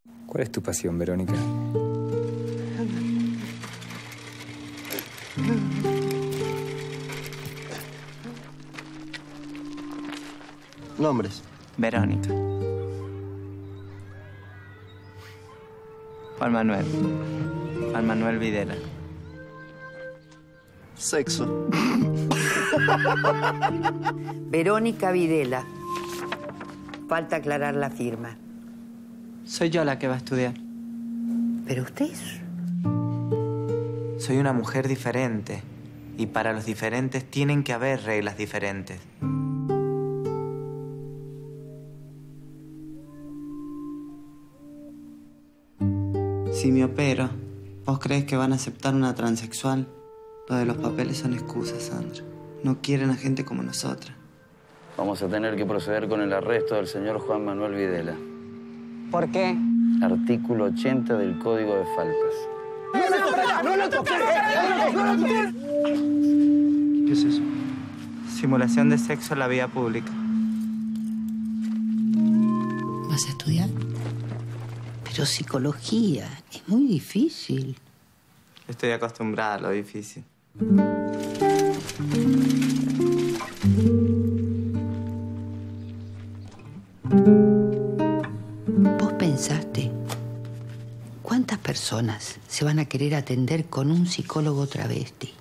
¿Cuál es tu pasión, Verónica? Nombres. Verónica. Juan Manuel. Juan Manuel Videla. Sexo. Verónica Videla. Falta aclarar la firma. Soy yo la que va a estudiar. ¿Pero usted es? Soy una mujer diferente. Y para los diferentes tienen que haber reglas diferentes. Si me opero, ¿vos crees que van a aceptar una transexual? Lo de los papeles son excusas, Sandra. No quieren a gente como nosotras. Vamos a tener que proceder con el arresto del señor Juan Manuel Videla. ¿Por qué? Artículo 80 del Código de Faltas. ¿Qué es eso? Simulación de sexo en la vía pública. ¿Vas a estudiar? Pero psicología es muy difícil. Estoy acostumbrada a lo difícil. ¿Vos pensaste cuántas personas se van a querer atender con un psicólogo travesti?